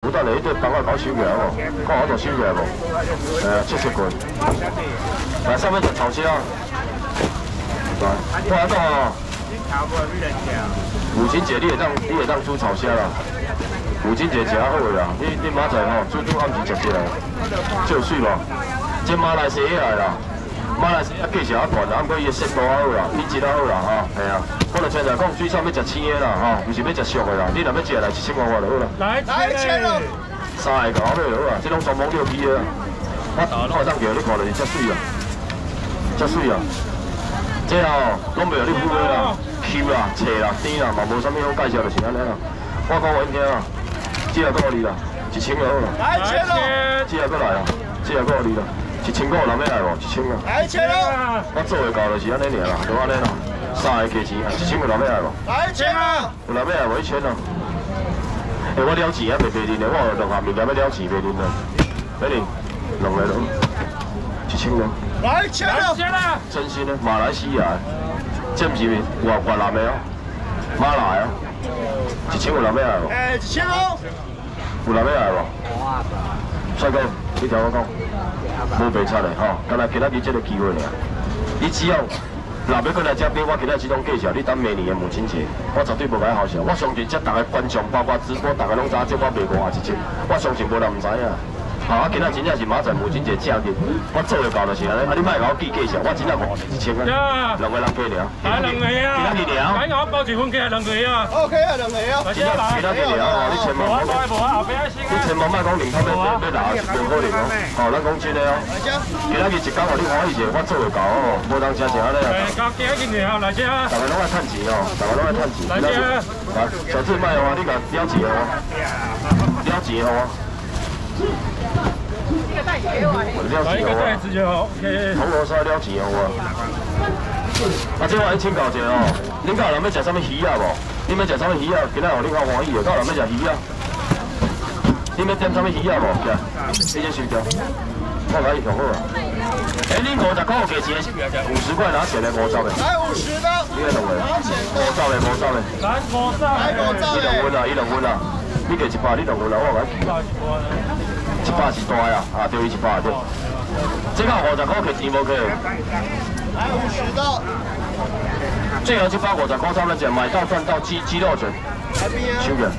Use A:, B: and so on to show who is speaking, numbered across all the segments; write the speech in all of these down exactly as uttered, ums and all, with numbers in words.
A: 不等下迄块帮我搞收起来无？看我度收起来无？哎呀，切切过。来，上面就炒虾。来，我来讲哦。母亲节你会当你会当煮炒虾啦。母亲节食较好啦，你你明仔吼，煮煮暗时食起来，就有水无？这马来西亚啦。 马来西亚价钱较悬啦，不过伊个鲜度较好啦，品质较好啦，吼，系啊。我就常常讲，水产要食青的啦，吼，不是要食俗的啦。你若要食来一千块块就好啦。来，来千咯。三个搞好就好啦，这拢全部六批的啦。我我当叫你看就是遮水啊，遮水啊。这吼拢袂有你付的啦，Q 啦、册啦、甜啦，嘛无啥物好介绍，就是安尼啦。我讲稳听啊，这个够你啦，一千就好啦。来千咯。这个过来啦，这个够你啦。 一千块有人要来无？一千啊！来一千咯！我做会到就是安尼尔啦，就安尼啦。三个价钱啊，一千有人要来无？来一千啊！有人要来无？一千啊！哎，我了钱啊，袂袂认的，我有两项物件要了钱袂认的。要认，两个咯，一千咯。来一千啊！真心的，马来西亚，这毋是越越南的哦，马来哦，一千有人要来无？哎，一千哦！有人要来无？帅哥，你听我讲。 无白差的吼，干那今仔日这个机会尔，你只要若要过来这边，我今仔这种介绍，你等明年的母亲节，我绝对无甲好笑。我相信这大家观众，包括直播，大家拢知这我卖五廿一千，我相信无人唔知影。啊，今仔真正是明仔母亲节正日，我做会到就是安尼，啊你莫甲我记介绍，我真正五一千啊，两个人过了。来两个啊！今仔日了。赶我包一份计两个啊 ！OK 啊，两个啊。今仔今仔日了吼，你千万莫讲，你千万莫讲零头要要要拿是无可能哦。吼，咱讲真的哦。今仔日一工互你欢喜者，我做会到哦，无当真正安尼啊。交几斤尔来遮。大家拢爱趁钱哦，大家拢爱趁钱。来遮。来，小志卖哦，你甲了钱哦，了钱哦。 来一个袋子就好。铜锣烧了钱哦我。啊，这我一请教一下哦，恁家有人要食啥物鱼啊无？恁要食啥物鱼啊？今仔互恁较欢喜的，家有人要食鱼啊？恁要点啥物鱼啊无？是啊，你先收掉，我甲伊上好啊。哎，恁五十块有价钱的，五十块拿钱的五十的。来五十的。你个两个。五十的，五十的。来五十。来五十的。伊两份啊，伊两份啊。你加一百，你两份啊，我甲记。 一百是大呀，啊对，一百对。这个五十块客钱无客。来五十的。最后一百五十块差不多只买到赚到鸡鸡肉卷。收起来。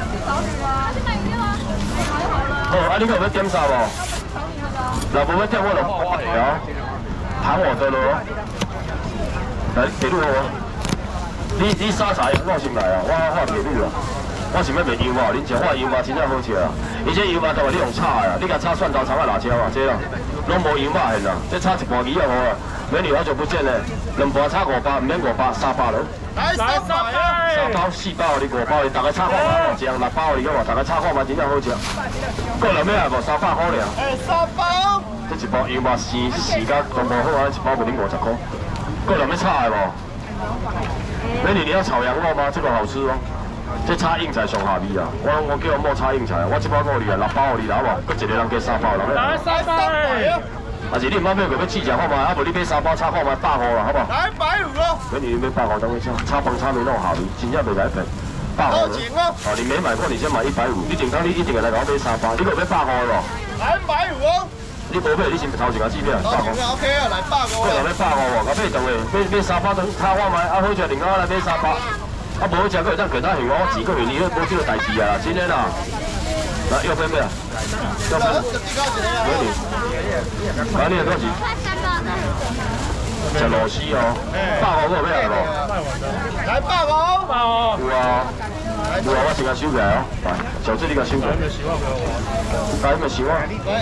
A: 好，啊你有要点啥无？若无要点我就我下哦，喊我的咯。来，铁路哦。你你啥菜我先来啊，我画铁路啊。 我想要卖油麻，恁食我油麻真正好食啊！而且油麻都话你用炒的啊，你甲炒蒜头、葱啊、辣椒啊，这啦，拢无油麻现啦。这炒一盘鱼也好啊，美女好久不见嘞！两盘炒五百，唔免五百，三百咯。来三百啊！三包、四包，你五包，你大概炒看嘛，一样六包你个嘛，大概炒看嘛，真正好食。过来咩啊？无三百块尔。哎，三包。这一包油麻生生甲全部好啊，一包卖恁五十块。过来要炒的无？美女，你要炒羊肉吗？这个好吃哦。 这炒硬菜上下味啊！我我叫我莫炒硬菜，我一包五你啊，六包你拿无？搁一个人加三包，人来三包诶！啊是你唔买买个要试食看嘛，啊无你买三包炒看嘛，百五啦，好不好？来百五咯！美女你买百五当去炒，炒饭炒面拢下味，真正袂歹骗。百五咯！哦，你没买过，你先买一百五，你定当你一定会来甲我买三包，你个要百五咯？来百五哦！你无买，你先头一个指标，百五。OK 啊，来百五。过来买百五哦，甲买当诶，买买三包当炒我买，啊好食，另外来买三包。 啊，无好食，佮会当其他幸我钱，佮你无这个代志啊，真的啦。来，右边咩啊？右边。哪里？哪里的多少钱？食螺丝哦，百五个要来无？来百五。百五。有啊。有啊，我先甲收起来哦。来，小志你甲收起来。来，咪收啊。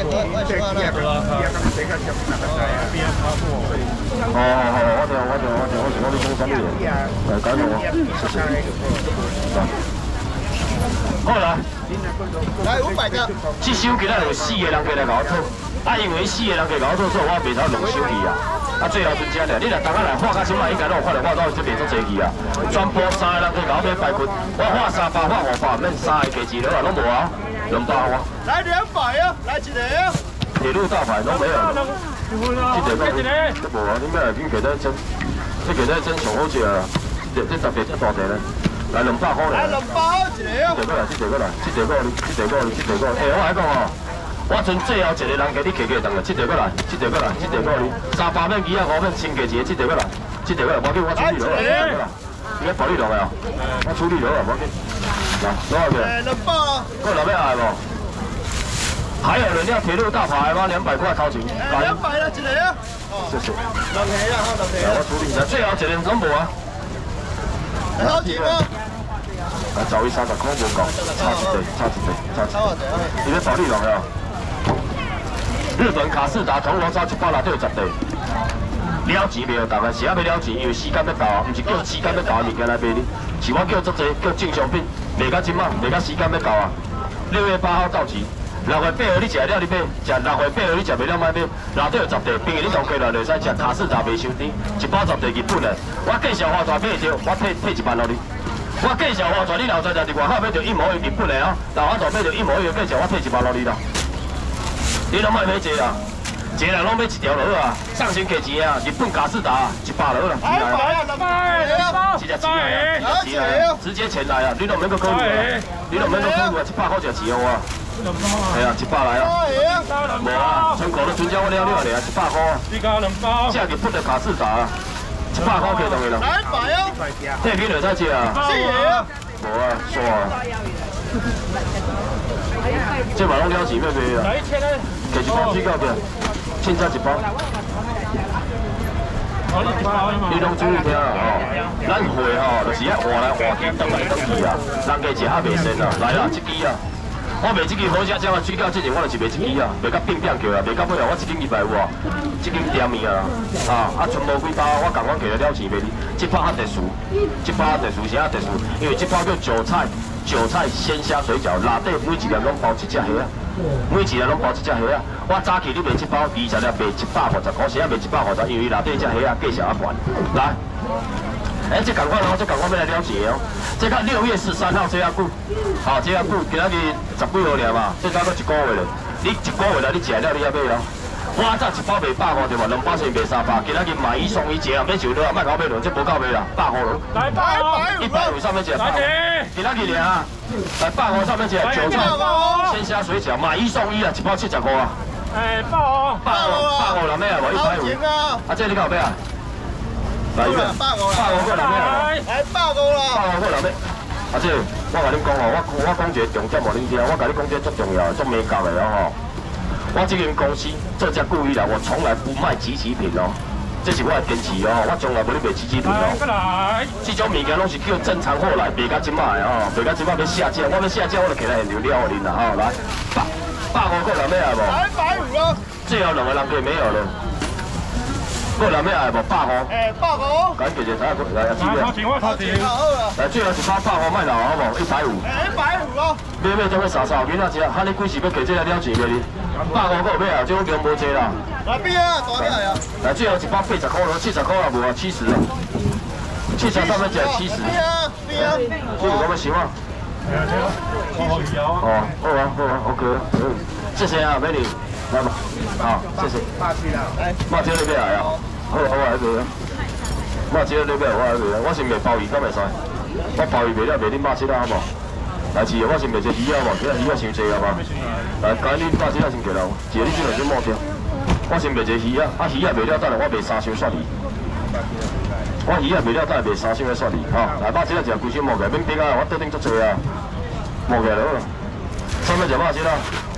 A: 哦哦哦，我听我听我听我听我你讲啥物嘢？来，解答我，谢谢。好来，来五百个。这手机咱有四个人过来甲我讨，啊，因为四个人过来甲我讨，所以我袂使两手机啊。啊，最后剩这尔，你若当下来画到什么，应该拢有看到我到这边做坐去啊。全部三个人过来甲我买排骨，我画三百，画五百，免三个价钱了啊，拢无啊，两百啊。来两百啊，来一个啊。铁路大牌拢没有。 这个都无啊！你咩来边其他真？你其他真上好食啊！这这特别这大地咧。 来两百块咧。
B: 来两百一个啊！
A: 这个来，这个来，这个你，这个你，这个你。哎，我来讲哦，我阵最后一个人家你客客当个，这个来，这个来，这个你，三百免几啊，五免先价一个，这个来，这个来，无紧我处理落来，这个来，你要保你落来哦，我处理落来，无紧。来，攞下去。
B: 哎，两百啊！
A: 够老咩爱无？还有人要铁路大牌吗？两百块掏钱。
B: 两百啦，一个啊！
A: 谢谢。
B: 两个啊，好两个啊！
A: 我处理一下，最后一个拢无啊。
B: 好钱吗？
A: 啊，走伊三十块无够，差一地，差一地，差一地。你要保利落去哦。日本卡士达铜锣烧一百六对十地。了钱未？大概是还未了钱，因为时间要到啊，唔是叫时间要到的物件来卖你，是我叫足济叫正常品，卖到即马，卖到时间要到啊。六月八号到期。六月八号你食了你买，食六月八号你食袂了买买，内底有十地，平日你同过来就使食卡士达袂伤甜，一包十地日本的。我介绍花大买会着，我退退一万落你。我介绍花大，你老早就伫外口买着一模一样日本的啊，老花大买着一模一样介绍，我退一万落你啦。你拢莫买济啦，一个人拢买一条就好啊，上先给钱啊，日本卡士达一百就好啦，起来啊，直接起来啊，直接起来啊，直接前来啊，你都免搁考虑啊，你都免搁考虑啊，一百块就钱哦啊。系啊，一百来啊！无啊，窗口都全交我了了咧，一百块啊！你加两包。这日本的卡士达，一百块给同伊啦。来百啊！这边就使食啊。是啊。无啊，煞啊。这嘛拢了钱要卖啊。来一千咧。给一包水饺的，凊彩一包。你拢注意听啊！吼，咱会吼，就是爱换来换去，转来转去啊，人家食还袂鲜啊。来啦，这支啊！我卖这支好食，这个水饺之前我就是卖这支啊，卖到变变叫啊，卖到尾啊，我一斤二百五啊，一斤点面啊，啊啊，剩无几包，我共我给了了钱卖你。这包较特殊，这包较特殊是较特殊，因为这包叫韭菜韭菜鲜虾水饺，内底每一粒拢包一只虾啊，每一粒拢包一只虾啊。我早期你卖这包二十粒卖一百五十块，现在卖一百五十，因为内底只虾啊价钱较悬。来。哎，这赶快哦，这赶快要来了解哦。这个六月十三号这样久，好，这样久，今仔日十几号了嘛，这差不多一个月了。你一个月来你食了你还买哦。我早一包卖百块对嘛，两包先卖三百，今仔日买一送一，一人免想到啊，卖搞买两，这无够卖啦，百块咯。来百块，一百五上面食百块。今仔日啊，来百块上面食韭菜鲜虾水饺，买一送一啊，一包七十块啊。哎，百五，百五，百五了咩啊？无一百五。啊，这你搞咩啊？来一个，百五个人咩？来百五啦！百五个人咩？阿姐，我甲恁讲哦，我我讲一个重点，无恁听，我甲你讲这足重要，足美感的哦吼。我这间公司做只故意啦，我从来不卖集齐品哦，这是我的坚持哦，我从来不咧卖集齐品哦。来，这种物件拢是叫正常货来，卖到即卖哦，卖到即卖要下架，我要下架我就起来现场了恁啦吼，来，百百五个人咩啊无？来百五咯。最后两个人就没有了。个人咩爱无百块？诶，百五。赶紧就睇下佢来阿姊妹。我头前好啦。来，最后一包百块卖老好无？一百五。诶，一百五咯。买买种个傻傻囡仔食，哈你几时要给这个了钱袂你？百五个有咩啊？这种叫无济啦。来边啊？大点啊？来，最后一包八十块咯，七十块啊无啊，七十啊。七十上面只七十。边啊？边啊？这是我们想啊。哦，好啊，好啊 ，OK， 嗯，谢谢啊，美女。来吧，好，谢谢。霸气啦，来，马车你买来啊？好，我来卖啊。马车你买，我来卖啊。我是卖鲍鱼，敢袂使？我鲍鱼卖了，卖恁马车啦，好无？来，是我是卖只鱼啊无？这鱼啊伤济啊嘛。来，今日马车啊先过来，一个你只两只毛条。我先卖只鱼啊，啊鱼啊卖了，等下我卖三箱蒜鱼。我鱼啊卖了，等下卖三箱的蒜鱼，吼。来，马车啊食规箱毛起来，免冰啊，我桌顶足济啊，毛起来就好。上面食马车啦。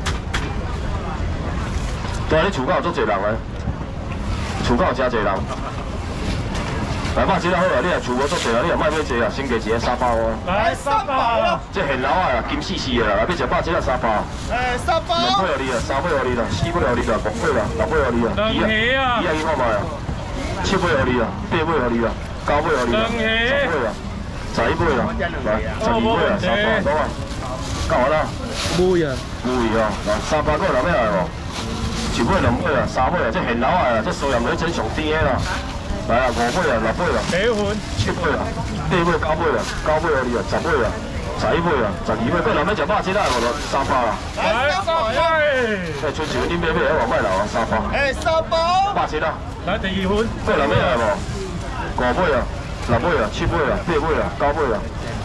A: 对，你厝口有足侪人诶，厝口有真侪人。来，肉质啊好啊，你若厝无足侪啊，你若莫买济啊，先加一个三百哦。来三百咯。这现老啊，金丝丝的啦，来要食肉质啊三百。诶，三百。两百互你啊，三百互你啦，四百互你啦，五百啦，六百互你啊。两起啊。伊啊去看卖啊。七百互你啊，八百互你啊，九百互你啊，十百啊，十一百啊，来，十二百啊，三百多啊。够啊啦。每啊。每啊，来三百个人要来无？一尾两尾啊，三尾啊，这现老啊，这收养女真上甜的啦。来啊，五尾啊，六尾啊，七尾啊，八尾、九尾啊，九尾啊，你啊，十尾啊，十一尾啊，十二尾，个人要食肉质啦，无就三百啊。来三百。哎，春节恁买买喺外卖楼啊，三百。哎，三百。肉质啦。来第二款。个人要来无？五尾啊，六尾啊，七尾啊，八尾啊，九尾啊，十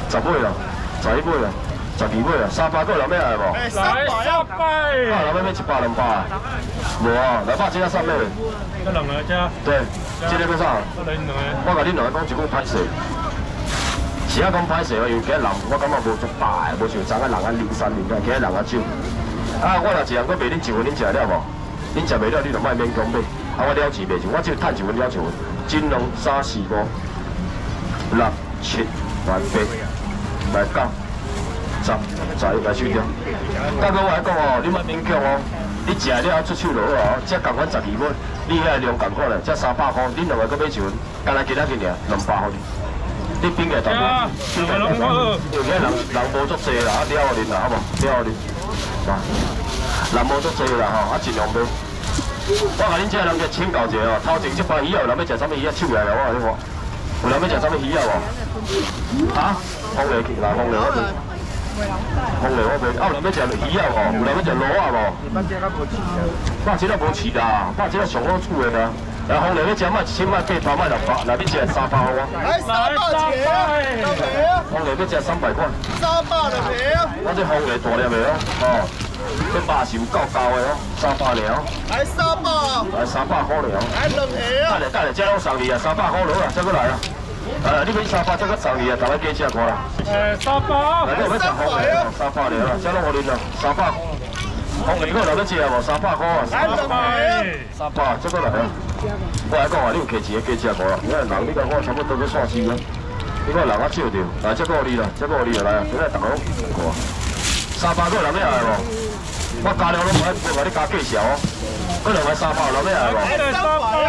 A: 十尾啦，十一尾啦，十二尾啦，三百个人要来无？
B: 哎，三百要
C: 拜，
A: 啊，人要买一百两百啊？无啊，两百这个三尾。
C: 这两个加。
A: 对，这个要啥？
C: 这两个。
A: 我甲恁两个讲一句歹势。 是啊，讲歹势哦，因为今日人我感觉无足大，无像昨个人啊零三年个，今日人啊少。啊，我若一人，我卖恁一份，恁食了无？恁食袂了，你就莫勉强买。啊，我了钱卖钱，我只趁一份了一份。金龙三四五六七八八八九十十一来收掉。大哥，我来讲哦，你莫勉强哦。你食了出手就好哦，这共款十二尾，你遐量共款嘞，这三百块，恁两个搁买一份，干来今仔日尔两百块。 你边个大哥？因为人人无足济啦，啊了互恁啦，好无？了互恁，啊，人无足济啦吼，啊尽量买。我甲恁这人家请教一下哦，头前这盘鱼啊，有人要食啥物鱼啊？手来啦，我甲你看，有人要食啥物鱼啊无？哈？风雷啦，风雷我袂，风雷我袂，啊有人要食鱼啊无？有人要食螺啊无？肉这个无饲啊，肉这个无饲啦，肉这个上好煮的啦。 然后你要食卖一千卖八百卖六百，那你食三百好啊？
B: 来三百钱，老皮啊！
A: 红梨要食三百块。
B: 三百老皮啊！
A: 我这红梨大粒的哦，哦，这肉是有够厚的哦，三百尔哦。
B: 来三百。
A: 来三百块了哦。
B: 来两皮啊！
A: 等下等下，这拢送你啊，三百块了啊，再过来啊。呃，你买三百，再搁送你啊，大家加吃看啦。
C: 诶，三百。
A: 来，你要食红梨哦，三百了啦，这拢我恁啦，三百。 红梨个人要食无？三百块啊！
B: 来两皮啊！
A: 三百，再过来啊！我来讲啊，你有客钱的加食无啦？你看人，你讲我差不多要算死啊！你看人啊少着，来，这个你啦，这个你来啊！现在大家拢看，三百个人要来无？我加了拢我我甲你加计小哦，嗰两个三百人要来无？
B: 来三百。